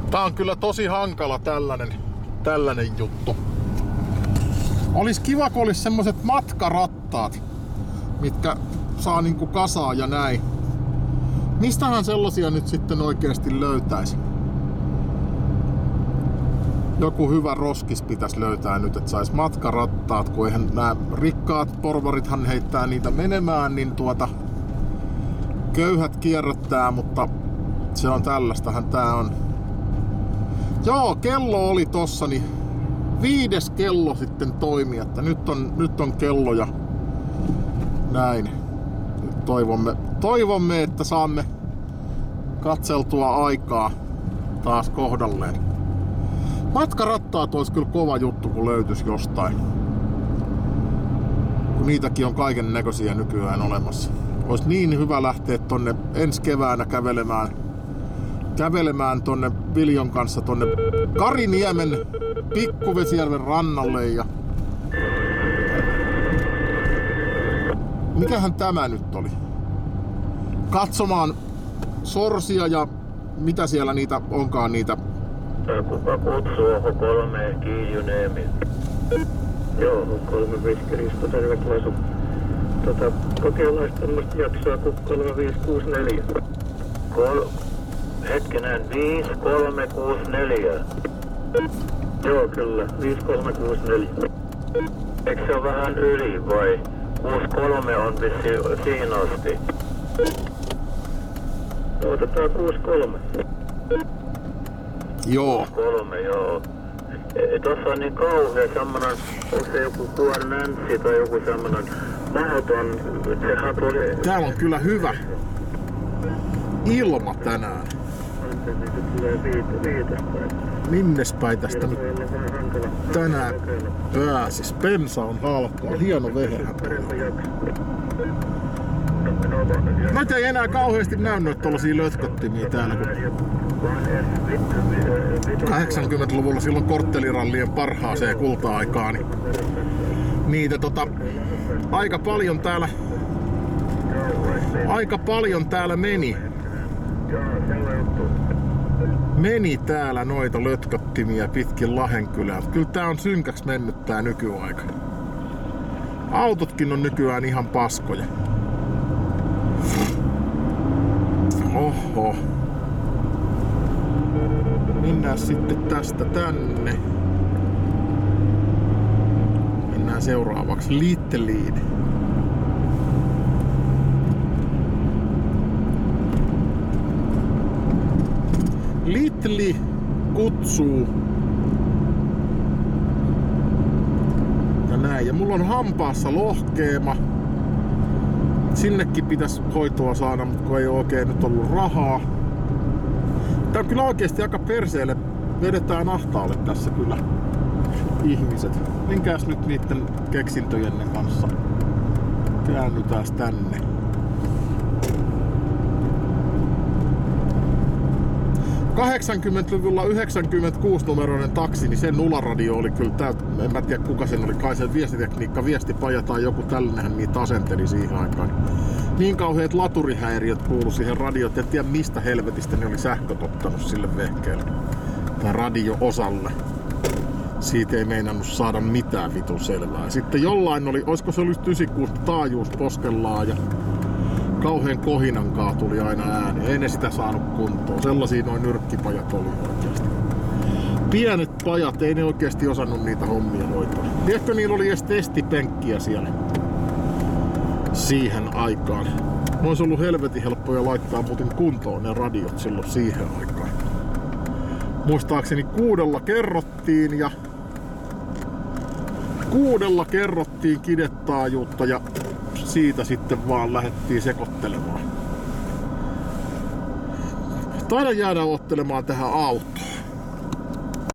Tää on kyllä tosi hankala tällainen juttu. Olis kiva, kun olis semmoset matkarattaat, mitkä saa niinku kasaa ja näin. Mistähän sellaisia nyt sitten oikeesti löytäisi? Joku hyvä roskis pitäisi löytää nyt, että sais matkarattaat, kun eihän nämä rikkaat porvarithan heittää niitä menemään, niin köyhät kierrättää, mutta se on tällaistahan tää on. Joo, kello oli tossa, niin 5. kello sitten toimi, että nyt on kello ja näin. Nyt toivomme, että saamme katseltua aikaa taas kohdalleen. Matkarattaat olisi kyllä kova juttu, kun löytyisi jostain. Kun niitäkin on kaiken näköisiä nykyään olemassa. Olisi niin hyvä lähteä tonne ensi keväänä kävelemään tonne Viljon kanssa tonne Kariniemen Pikkuvesijärven rannalle ja... Mikähän tämä nyt oli? Katsomaan sorsia ja mitä siellä niitä onkaan niitä. Kuka kutsuu H3 Kiijuneemi? Joo, H3 Viskiristo, tervetuloa. Kokeillaan tämmöistä jaksoa kuin 3564. Hetkinen, 5364. Joo, kyllä, 5364. Eikö se ole vähän yli vai? 63 on vissi siinä asti. Otetaan 63. Joo. 63, joo. Tossa on niin kauhea semmonen, onko se joku kuornänssi tai joku semmonen mahdoton, sehän tuli... Täällä on kyllä hyvä ilma tänään. Minnes päin tästä nyt tänään pääsis? Bensa on halpaa, hieno vehehän. Noita ei enää kauheasti näy noita tollasia lötkottimia täällä, kun 80-luvulla silloin korttelirallien parhaaseen kulta-aikaan, niin niitä aika paljon täällä meni täällä noita lötkottimia pitkin Lahenkylää. Kyllä tää on synkäksi mennyt tää nykyaika. Autotkin on nykyään ihan paskoja. Oho. Mennään sitten tästä tänne. Mennään seuraavaksi Litteliin. Littli kutsuu. Ja näin. Ja mulla on hampaassa lohkeema. Sinnekin pitäisi hoitoa saada, mutta kun ei oo oikein nyt ollut rahaa. Tää on kyllä oikeesti aika perseelle. Vedetään ahtaalle tässä kyllä ihmiset. Menkääs nyt niitten keksintöjenne kanssa. Käännytääs tänne. ...80-luvulla 96-numeroinen taksi, niin sen nularadio oli kyllä en mä tiedä kuka sen oli, kai sen viestipaja tai joku tällainenhän niitä asenteli siihen aikaan. Niin kauheat laturihäiriöt kuului siihen radioon, et tiedä mistä helvetistä ne oli sähköt ottanut sille vehkeelle. Tai radio-osalle. Siitä ei meinannut saada mitään vitun selvää. Sitten jollain oli, oisko se olisi 96 taajuus poskellaan ja kauhean kohinankaa tuli aina ääni. Ei ne sitä saanut kuntoon. Sellaisia noin nyrkkipajat oli oikeesti. Pienet pajat, ei ne oikeesti osannut niitä hommia hoitaa. Tiedätkö, niillä oli edes testipenkkiä siellä siihen aikaan. Ne olisi ollut helvetin helppoja laittaa muuten kuntoon ne radiot silloin siihen aikaan. Muistaakseni 6 kerrottiin ja 6 kerrottiin kidetaajuutta ja siitä sitten vaan lähdettiin sekoittelemaan. Taidan jäädä ottelemaan tähän autoon.